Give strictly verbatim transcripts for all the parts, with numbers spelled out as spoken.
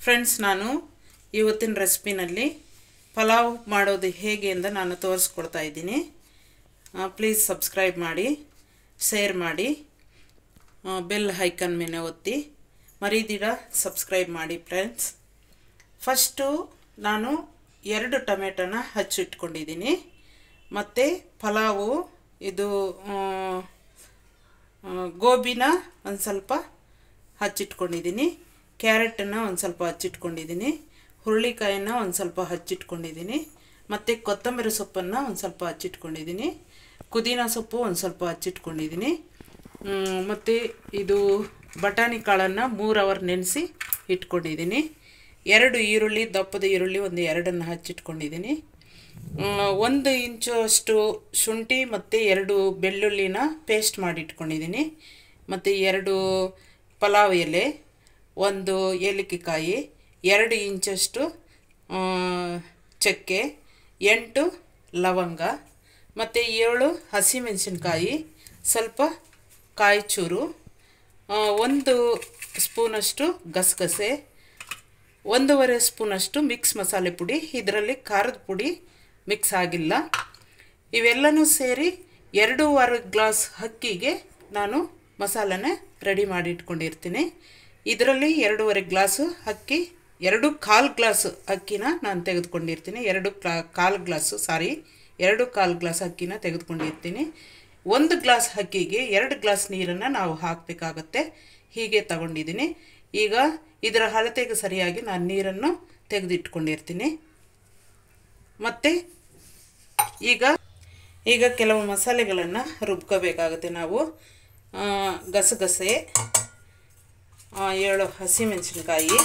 Friends, ನಾನು ಇವತ್ತಿನ ರೆಸಿಪಿನಲ್ಲಿ ಪಲಾವ್ ಮಾಡೋದು ಹೇಗೆ ಅಂತ ನಾನು ತೋರಿಸ್ಕೊಡ್ತಾ ಇದ್ದೀನಿ. ಪ್ಲೀಸ್ ಸಬ್ಸ್ಕ್ರೈಬ್ ಮಾಡಿ, ಶೇರ್ ಮಾಡಿ, ಬೆಲ್ ಐಕಾನ್ ಮೇಲೆ ಒತ್ತಿ, ಮರಿದಿರ ಸಬ್ಸ್ಕ್ರೈಬ್ ಮಾಡಿ ಫ್ರೆಂಡ್ಸ್. ಫಸ್ಟು ನಾನು ಎರಡು ಟೊಮೆಟೊನ ಹಚ್ಚಿಟ್ಕೊಂಡಿದ್ದೀನಿ. ಮತ್ತು ಪಲಾವು ಇದು ಗೋಬಿನ ಒಂದು ಸ್ವಲ್ಪ ಹಚ್ಚಿಟ್ಕೊಂಡಿದ್ದೀನಿ, ಕ್ಯಾರೆಟನ್ನು ಒಂದು ಸ್ವಲ್ಪ ಹಚ್ಚಿಟ್ಕೊಂಡಿದ್ದೀನಿ, ಹುರುಳಿಕಾಯಿನ ಒಂದು ಸ್ವಲ್ಪ ಹಚ್ಚಿಟ್ಕೊಂಡಿದ್ದೀನಿ, ಮತ್ತು ಕೊತ್ತಂಬರಿ ಸೊಪ್ಪನ್ನು ಒಂದು ಸ್ವಲ್ಪ ಹಚ್ಚಿಟ್ಕೊಂಡಿದ್ದೀನಿ, ಪುದೀನ ಸೊಪ್ಪು ಒಂದು ಸ್ವಲ್ಪ ಹಚ್ಚಿಟ್ಕೊಂಡಿದ್ದೀನಿ, ಮತ್ತು ಇದು ಬಟಾಣಿ ಕಾಳನ್ನು ಮೂರು ಅವರ್ ನೆನೆಸಿ ಇಟ್ಕೊಂಡಿದ್ದೀನಿ. ಎರಡು ಈರುಳ್ಳಿ, ದಪ್ಪದ ಈರುಳ್ಳಿ ಒಂದು ಎರಡನ್ನು ಹಚ್ಚಿಟ್ಕೊಂಡಿದ್ದೀನಿ. ಒಂದು ಇಂಚು ಅಷ್ಟು ಶುಂಠಿ ಮತ್ತು ಎರಡು ಬೆಳ್ಳುಳ್ಳಿನ ಪೇಸ್ಟ್ ಮಾಡಿ ಇಟ್ಕೊಂಡಿದ್ದೀನಿ. ಮತ್ತು ಎರಡು ಪಲಾವ್ ಎಲೆ, ಒಂದು ಏಲಕ್ಕಿಕಾಯಿ, ಎರಡು ಇಂಚಷ್ಟು ಚಕ್ಕೆ, ಎಂಟು ಲವಂಗ, ಮತ್ತು ಏಳು ಹಸಿಮೆಣಸಿನ್ಕಾಯಿ, ಸ್ವಲ್ಪ ಕಾಯಿ ಚೂರು, ಒಂದು ಸ್ಪೂನಷ್ಟು ಗಸಗಸೆ, ಒಂದೂವರೆ ಸ್ಪೂನಷ್ಟು ಮಿಕ್ಸ್ ಮಸಾಲೆ ಪುಡಿ. ಇದರಲ್ಲಿ ಖಾರದ ಪುಡಿ ಮಿಕ್ಸ್ ಆಗಿಲ್ಲ. ಇವೆಲ್ಲನೂ ಸೇರಿ ಎರಡೂವರೆ ಗ್ಲಾಸ್ ಅಕ್ಕಿಗೆ ನಾನು ಮಸಾಲೆನ ರೆಡಿ ಮಾಡಿ ಇಟ್ಕೊಂಡಿರ್ತೀನಿ. ಇದರಲ್ಲಿ ಎರಡೂವರೆ ಗ್ಲಾಸು ಅಕ್ಕಿ, ಎರಡು ಕಾಲು ಗ್ಲಾಸು ಅಕ್ಕಿನ ನಾನು ತೆಗೆದುಕೊಂಡಿರ್ತೀನಿ. ಎರಡು ಕ್ಲಾ ಕಾಲು ಗ್ಲಾಸು ಸಾರಿ ಎರಡು ಕಾಲು ಗ್ಲಾಸ್ ಅಕ್ಕಿನ ತೆಗೆದುಕೊಂಡಿರ್ತೀನಿ. ಒಂದು ಗ್ಲಾಸ್ ಅಕ್ಕಿಗೆ ಎರಡು ಗ್ಲಾಸ್ ನೀರನ್ನು ನಾವು ಹಾಕಬೇಕಾಗತ್ತೆ. ಹೀಗೆ ತಗೊಂಡಿದ್ದೀನಿ. ಈಗ ಇದರ ಅಳತೆಗೆ ಸರಿಯಾಗಿ ನಾನು ನೀರನ್ನು ತೆಗೆದಿಟ್ಕೊಂಡಿರ್ತೀನಿ. ಮತ್ತು ಈಗ ಈಗ ಕೆಲವು ಮಸಾಲೆಗಳನ್ನು ರುಬ್ಕೋಬೇಕಾಗುತ್ತೆ ನಾವು. ಗಸಗಸೆ, ಏಳು ಹಸಿಮೆಣಸಿನ್ಕಾಯಿ,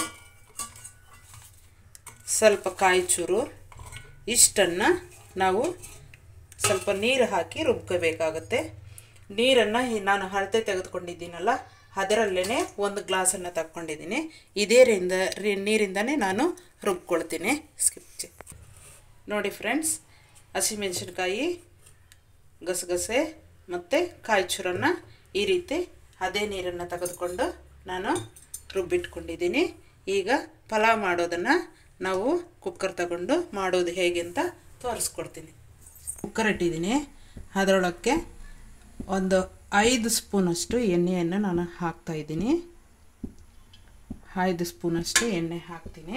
ಸ್ವಲ್ಪ ಕಾಯಿ ಚೂರು, ಇಷ್ಟನ್ನು ನಾವು ಸ್ವಲ್ಪ ನೀರು ಹಾಕಿ ರುಬ್ಕೋಬೇಕಾಗತ್ತೆ. ನೀರನ್ನು ನಾನು ಅಳತೆ ತೆಗೆದುಕೊಂಡಿದ್ದೀನಲ್ಲ, ಅದರಲ್ಲೇ ಒಂದು ಗ್ಲಾಸನ್ನು ತಗೊಂಡಿದ್ದೀನಿ. ಇದೇ ರಿಂದ ನೀರಿಂದನೇ ನಾನು ರುಬ್ಕೊಳ್ತೀನಿ. ಸ್ಕಿಪ್ ನೋಡಿ ಫ್ರೆಂಡ್ಸ್, ಹಸಿಮೆಣಸಿನ್ಕಾಯಿ, ಗಸಗಸೆ ಮತ್ತು ಕಾಯಿ ಚೂರನ್ನು ಈ ರೀತಿ ಅದೇ ನೀರನ್ನು ತೆಗೆದುಕೊಂಡು ನಾನು ರುಬ್ಬಿಟ್ಕೊಂಡಿದ್ದೀನಿ. ಈಗ ಪಲಾವ್ ಮಾಡೋದನ್ನು ನಾವು ಕುಕ್ಕರ್ ತಗೊಂಡು ಮಾಡೋದು ಹೇಗೆ ಅಂತ ತೋರಿಸ್ಕೊಡ್ತೀನಿ. ಕುಕ್ಕರ್ ಇಟ್ಟಿದ್ದೀನಿ. ಅದರೊಳಕ್ಕೆ ಒಂದು ಐದು ಸ್ಪೂನಷ್ಟು ಎಣ್ಣೆಯನ್ನು ನಾನು ಹಾಕ್ತಾಯಿದ್ದೀನಿ. ಐದು ಸ್ಪೂನಷ್ಟು ಎಣ್ಣೆ ಹಾಕ್ತೀನಿ.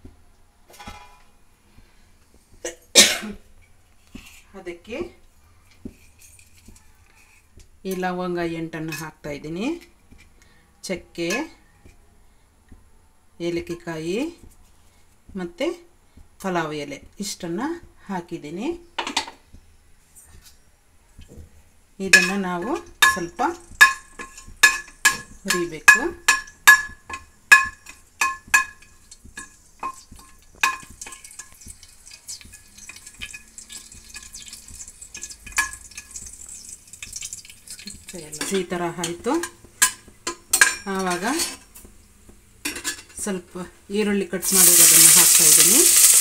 ಅದಕ್ಕೆ ಈ ಲವಂಗ ಎಂಟನ್ನು ಹಾಕ್ತಾಯಿದ್ದೀನಿ, ಚಕ್ಕೆ, ಏಲಕ್ಕಿಕಾಯಿ ಮತ್ತು ಪಲಾವ್ ಎಲೆ ಇಷ್ಟನ್ನು ಹಾಕಿದ್ದೀನಿ. ಇದನ್ನು ನಾವು ಸ್ವಲ್ಪ ಹುರಿಬೇಕು. ಈ ಥರ ಆಯಿತು. ಆವಾಗ ಸ್ವಲ್ಪ ಈರುಳ್ಳಿ ಕಟ್ ಮಾಡಿರೋದನ್ನು ಹಾಕ್ತಾಯಿದ್ದೀನಿ.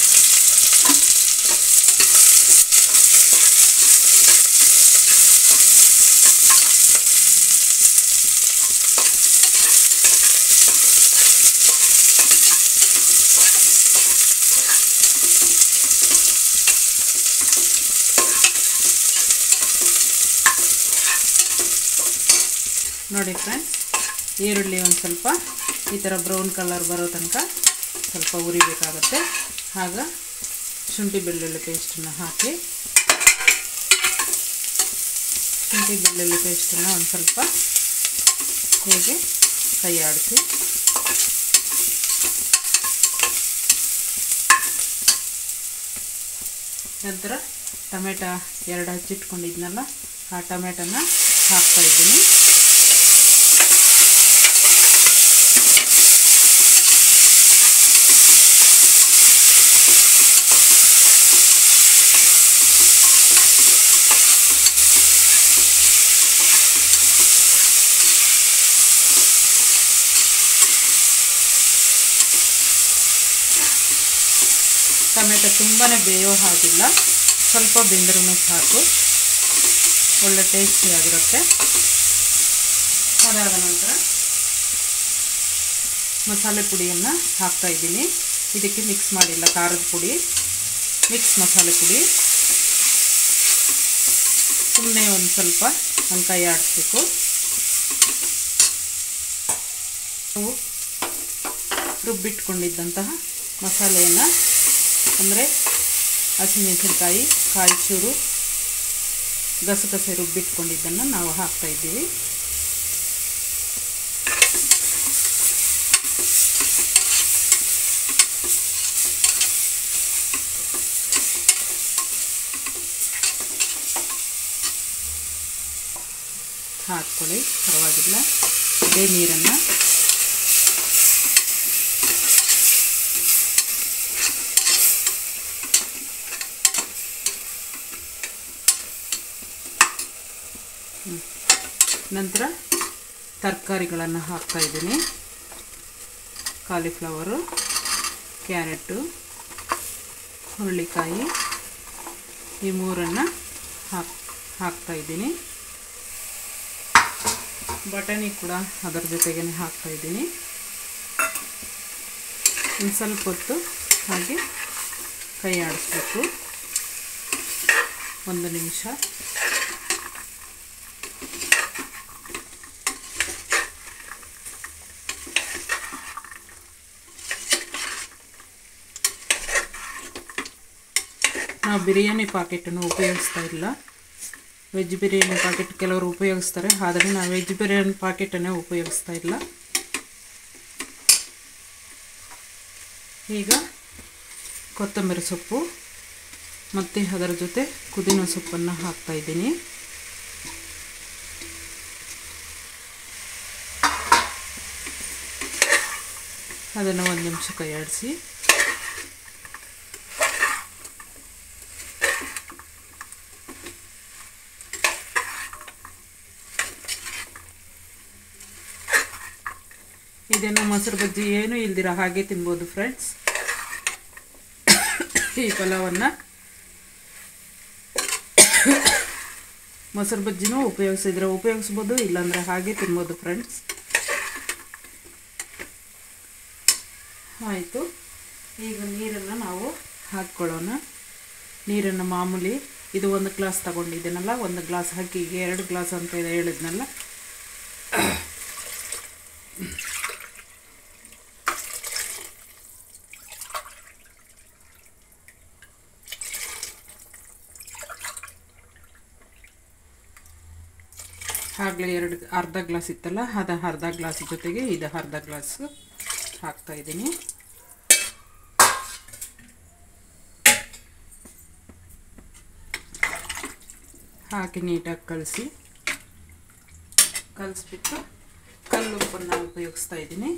ನೋಡಿ ಫ್ರೆಂಡ್ಸ್, ಈರುಳ್ಳಿ ಒಂದು ಸ್ವಲ್ಪ ಈ ಥರ ಬ್ರೌನ್ ಕಲರ್ ಬರೋ ತನಕ ಸ್ವಲ್ಪ ಉರಿಬೇಕಾಗುತ್ತೆ. ಆಗ ಶುಂಠಿ ಬೆಳ್ಳುಳ್ಳಿ ಪೇಸ್ಟನ್ನು ಹಾಕಿ, ಶುಂಠಿ ಬೆಳ್ಳುಳ್ಳಿ ಪೇಸ್ಟನ್ನು ಒಂದು ಸ್ವಲ್ಪ ಹೀಗೆ ಕೈ ಆಡಿಸಿ, ನಂತರ ಟೊಮೆಟೊ ಎರಡು ಹಚ್ಚಿಟ್ಕೊಂಡಿದ್ನಲ್ಲ, ಆ ಟೊಮೆಟೊನ ಹಾಕ್ತಾಯಿದ್ದೀನಿ. ಟೊಮೆಟೊ ತುಂಬಾ ಬೇಯೋ ಹಾಗಿಲ್ಲ, ಸ್ವಲ್ಪ ಬೆಂದ್ರೂ ಸಾಕು, ಒಳ್ಳೆ ಟೇಸ್ಟಿಯಾಗಿರುತ್ತೆ. ಅದಾದ ನಂತರ ಮಸಾಲೆ ಪುಡಿಯನ್ನು ಹಾಕ್ತಾಯಿದ್ದೀನಿ. ಇದಕ್ಕೆ ಮಿಕ್ಸ್ ಮಾಡಿಲ್ಲ, ಖಾರದ ಪುಡಿ, ಮಿಕ್ಸ್ ಮಸಾಲೆ ಪುಡಿ. ಸುಮ್ಮನೆ ಒಂದು ಸ್ವಲ್ಪ ಒಂದು ಕೈ ಆಡಿಸ್ಬೇಕು. ನಾವು ರುಬ್ಬಿಟ್ಕೊಂಡಿದ್ದಂತಹ ಮಸಾಲೆಯನ್ನು ಅಂದರೆ ಹಸಿಮೆಣಸಿನಕಾಯಿ, ಕಾಯಿ ಚೂರು, ಗಸಗಸೆ ರುಬ್ಬಿಟ್ಕೊಂಡಿದ್ದನ್ನು ನಾವು ಹಾಕ್ತಾಯಿದ್ದೀವಿ. ಹಾಕ್ಕೊಳ್ಳಿ, ಪರವಾಗಿಲ್ಲ. ಇದೇ ನೀರನ್ನು ನಂತರ ತರಕಾರಿಗಳನ್ನು ಹಾಕ್ತಾಯಿದ್ದೀನಿ. ಕಾಲಿಫ್ಲವರು, ಕ್ಯಾರೆಟು, ಹುರುಳಿಕಾಯಿ ಈ ಮೂರನ್ನು ಹಾಕ್ ಹಾಕ್ತಾಯಿದ್ದೀನಿ. ಬಟಾಣಿ ಕೂಡ ಅದರ ಜೊತೆಗೇ ಹಾಕ್ತಾಯಿದ್ದೀನಿ. ಒಂದು ಸ್ವಲ್ಪ ಹೊತ್ತು ಹಾಗೆ ಕೈ ಆಡಿಸ್ಬೇಕು, ಒಂದು ನಿಮಿಷ. ನಾವು ಬಿರಿಯಾನಿ ಪಾಕೆಟನ್ನು ಉಪಯೋಗಿಸ್ತಾ ಇಲ್ಲ. ವೆಜ್ ಬಿರಿಯಾನಿ ಪಾಕೆಟ್ ಕೆಲವರು ಉಪಯೋಗಿಸ್ತಾರೆ, ಆದರೆ ನಾವು ವೆಜ್ ಬಿರಿಯಾನಿ ಪಾಕೆಟನ್ನೇ ಉಪಯೋಗಿಸ್ತಾ ಇಲ್ಲ. ಈಗ ಕೊತ್ತಂಬರಿ ಸೊಪ್ಪು ಮತ್ತು ಅದರ ಜೊತೆ ಪುದೀನ ಸೊಪ್ಪನ್ನು ಹಾಕ್ತಾಯಿದ್ದೀನಿ. ಅದನ್ನು ಒಂದು ನಿಮಿಷ ಕೈ ಆಡಿಸಿ ಇದನ್ನು ಮೊಸರು ಬಜ್ಜಿ ಏನೂ ಇಲ್ದಿರ ಹಾಗೆ ತಿನ್ಬೋದು ಫ್ರೆಂಡ್ಸ್. ಈ ಪಲಾವನ್ನು ಮೊಸರು ಬಜ್ಜಿನೂ ಉಪಯೋಗಿಸಿದ್ರೆ ಉಪಯೋಗಿಸ್ಬೋದು, ಇಲ್ಲಾಂದರೆ ಹಾಗೆ ತಿನ್ಬೋದು ಫ್ರೆಂಡ್ಸ್. ಆಯಿತು, ಈಗ ನೀರನ್ನು ನಾವು ಹಾಕ್ಕೊಳ್ಳೋಣ. ನೀರನ್ನು ಮಾಮೂಲಿ ಇದು ಒಂದು ಗ್ಲಾಸ್ ತಗೊಂಡಿದ್ದೀನಲ್ಲ, ಒಂದು ಗ್ಲಾಸ್ ಅಕ್ಕಿಗೆ ಎರಡು ಗ್ಲಾಸ್ ಅಂತ ಇದೆ ಹೇಳಿದ್ನಲ್ಲ. ಆಗಲೇ ಎರಡು ಅರ್ಧ ಗ್ಲಾಸ್ ಇತ್ತಲ್ಲ, ಅದು ಅರ್ಧ ಗ್ಲಾಸ್ ಜೊತೆಗೆ ಇದು ಅರ್ಧ ಗ್ಲಾಸ್ ಹಾಕ್ತಾಯಿದ್ದೀನಿ. ಹಾಕಿ ನೀಟಾಗಿ ಕಲಸಿ ಕಲಿಸ್ಬಿಟ್ಟು ಕಲ್ಲುಪ್ಪನ್ನು ಉಪಯೋಗಿಸ್ತಾ ಇದ್ದೀನಿ.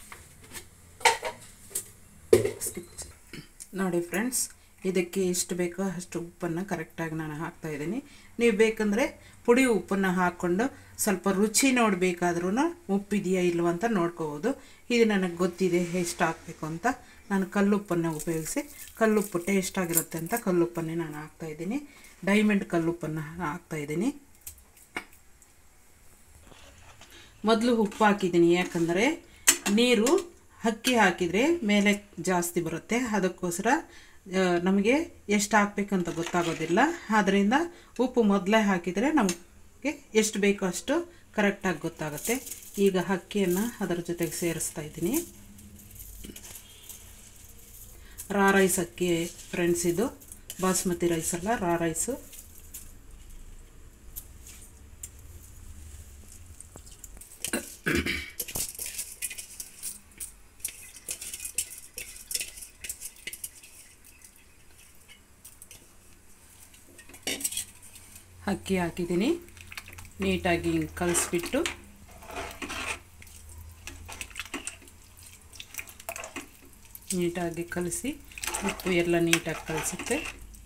ನೋಡಿ ಫ್ರೆಂಡ್ಸ್, ಇದಕ್ಕೆ ಎಷ್ಟು ಬೇಕೋ ಅಷ್ಟು ಉಪ್ಪನ್ನು ಕರೆಕ್ಟಾಗಿ ನಾನು ಹಾಕ್ತಾಯಿದ್ದೀನಿ. ನೀವು ಬೇಕಂದರೆ ಪುಡಿ ಉಪ್ಪನ್ನು ಹಾಕ್ಕೊಂಡು ಸ್ವಲ್ಪ ರುಚಿ ನೋಡಬೇಕಾದ್ರೂ ಉಪ್ಪಿದೆಯಾ ಇಲ್ವ ಅಂತ ನೋಡ್ಕೋಬೋದು. ಇದು ನನಗೆ ಗೊತ್ತಿದೆ ಎಷ್ಟು ಹಾಕಬೇಕು ಅಂತ. ನಾನು ಕಲ್ಲುಪ್ಪನ್ನು ಉಪಯೋಗಿಸಿ, ಕಲ್ಲುಪ್ಪು ಟೇಸ್ಟ್ ಆಗಿರುತ್ತೆ ಅಂತ ಕಲ್ಲುಪ್ಪನ್ನೇ ನಾನು ಹಾಕ್ತಾಯಿದ್ದೀನಿ. ಡೈಮಂಡ್ ಕಲ್ಲುಪ್ಪನ್ನು ಹಾಕ್ತಾಯಿದ್ದೀನಿ. ಮೊದಲು ಉಪ್ಪು ಹಾಕಿದ್ದೀನಿ, ಯಾಕಂದರೆ ನೀರು ಅಕ್ಕಿ ಹಾಕಿದರೆ ಮೇಲೆ ಜಾಸ್ತಿ ಬರುತ್ತೆ. ಅದಕ್ಕೋಸ್ಕರ ನಮಗೆ ಎಷ್ಟು ಹಾಕಬೇಕಂತ ಗೊತ್ತಾಗೋದಿಲ್ಲ. ಆದ್ದರಿಂದ ಉಪ್ಪು ಮೊದಲೇ ಹಾಕಿದರೆ ನಮಗೆ ಎಷ್ಟು ಬೇಕೋ ಅಷ್ಟು ಕರೆಕ್ಟಾಗಿ ಗೊತ್ತಾಗುತ್ತೆ. ಈಗ ಅಕ್ಕಿಯನ್ನು ಅದರ ಜೊತೆಗೆ ಸೇರಿಸ್ತಾ ಇದ್ದೀನಿ. ರಾ ರೈಸ್ ಅಕ್ಕಿ ಫ್ರೆಂಡ್ಸ್, ಇದು ಬಾಸ್ಮತಿ ರೈಸ್ ಅಲ್ಲ, ರಾ ರೈಸು. ಅಕ್ಕಿ ಹಾಕಿದ್ದೀನಿ. ನೀಟಾಗಿ ಕಲಿಸ್ಬಿಟ್ಟು ನೀಟಾಗಿ ಕಲಸಿ, ಉಪ್ಪು ಎಲ್ಲ ನೀಟಾಗಿ ಕಲಿಸುತ್ತೆ.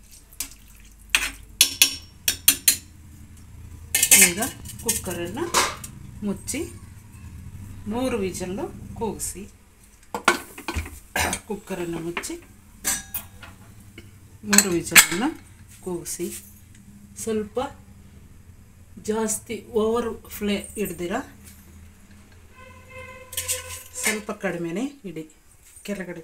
ಈಗ ಕುಕ್ಕರನ್ನು ಮುಚ್ಚಿ ಮೂರು ವಿಜಲ್ಲು ಕೂಗಿಸಿ, ಕುಕ್ಕರನ್ನು ಮುಚ್ಚಿ ಮೂರು ವಿಜಲನ್ನು ಕೂಗಿಸಿ, ಸ್ವಲ್ಪ ಜಾಸ್ತಿ ಓವರ್ ಫ್ಲೇ ಹಿಡ್ದಿರ ಸ್ವಲ್ಪ ಕಡಿಮೆನೇ ಇಡಿ, ಕೆಳಗಡೆ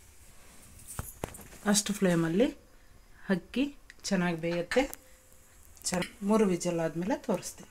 ಅಷ್ಟು ಫ್ಲೇಮಲ್ಲಿ ಅಕ್ಕಿ ಚೆನ್ನಾಗಿ ಬೇಯುತ್ತೆ. ಚೆನ್ನ ಮೂರು ವಿಜಲ್ ಆದಮೇಲೆ ತೋರಿಸ್ತೀನಿ.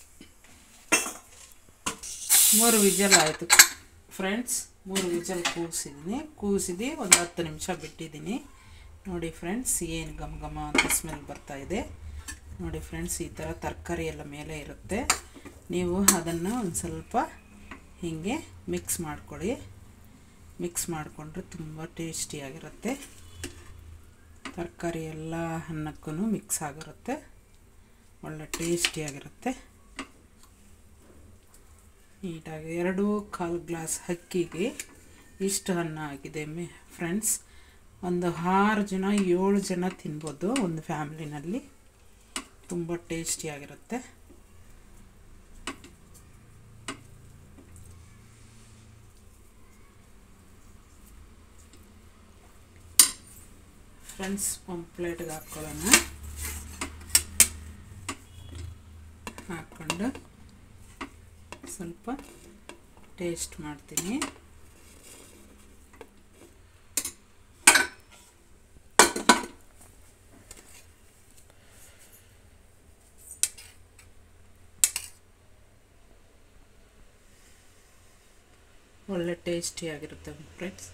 ಮೂರು ವಿಜಲ್ ಆಯಿತು ಫ್ರೆಂಡ್ಸ್. ಮೂರು ವಿಜಲ್ ಕೂಗಿಸಿದ್ದೀನಿ. ಕೂಗಿಸಿದ್ದು ಒಂದು ಹತ್ತು ನಿಮಿಷ ಬಿಟ್ಟಿದ್ದೀನಿ. ನೋಡಿ ಫ್ರೆಂಡ್ಸ್, ಏನು ಘಮ ಘಮ ಅಂತ ಸ್ಮೆಲ್ ಬರ್ತಾಯಿದೆ. ನೋಡಿ ಫ್ರೆಂಡ್ಸ್, ಈ ಥರ ತರಕಾರಿ ಎಲ್ಲ ಮೇಲೆ ಇರುತ್ತೆ. ನೀವು ಅದನ್ನು ಒಂದು ಸ್ವಲ್ಪ ಹೀಗೆ ಮಿಕ್ಸ್ ಮಾಡ್ಕೊಳ್ಳಿ. ಮಿಕ್ಸ್ ಮಾಡಿಕೊಂಡ್ರೆ ತುಂಬ ಟೇಸ್ಟಿಯಾಗಿರುತ್ತೆ. ತರಕಾರಿ ಎಲ್ಲ ಅನ್ನಕ್ಕೂ ಮಿಕ್ಸ್ ಆಗಿರುತ್ತೆ, ಒಳ್ಳೆ ಟೇಸ್ಟಿಯಾಗಿರುತ್ತೆ. ನೀಟಾಗಿ ಎರಡು ಕಾಲು ಗ್ಲಾಸ್ ಅಕ್ಕಿಗೆ ಇಷ್ಟು ಅನ್ನ ಆಗಿದೆ ಮೇ ಫ್ರೆಂಡ್ಸ್. ಒಂದು ಆರು ಜನ ಏಳು ಜನ ತಿನ್ಬೋದು ಒಂದು ಫ್ಯಾಮ್ಲಿನಲ್ಲಿ. ತುಂಬ ಟೇಸ್ಟಿಯಾಗಿರುತ್ತೆ. ಫ್ರೆಂಡ್ಸ್, ಒಂದು ಪ್ಲೇಟ್ಗೆ ಹಾಕ್ಕೊಳ್ಳೋಣ. ಹಾಕ್ಕೊಂಡು ಸ್ವಲ್ಪ ಟೇಸ್ಟ್ ಮಾಡ್ತೀನಿ. ಒಳ್ಳೆ ಟೇಸ್ಟಿಯಾಗಿರುತ್ತೆ ಫ್ರೆಂಡ್ಸ್.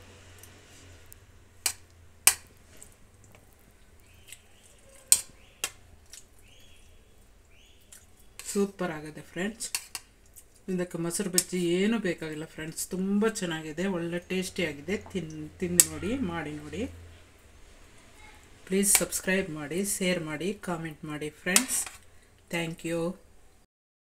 ಸೂಪರ್ ಆಗಿದೆ ಫ್ರೆಂಡ್ಸ್. ಇದಕ್ಕೆ ಮೊಸರು ಬಜ್ಜಿ ಏನೂ ಬೇಕಾಗಿಲ್ಲ ಫ್ರೆಂಡ್ಸ್. ತುಂಬ ಚೆನ್ನಾಗಿದೆ, ಒಳ್ಳೆ ಟೇಸ್ಟಿಯಾಗಿದೆ. ತಿನ್ ತಿಂದು ನೋಡಿ, ಮಾಡಿ ನೋಡಿ. ಪ್ಲೀಸ್ ಸಬ್ಸ್ಕ್ರೈಬ್ ಮಾಡಿ, ಶೇರ್ ಮಾಡಿ, ಕಾಮೆಂಟ್ ಮಾಡಿ ಫ್ರೆಂಡ್ಸ್. Thank you.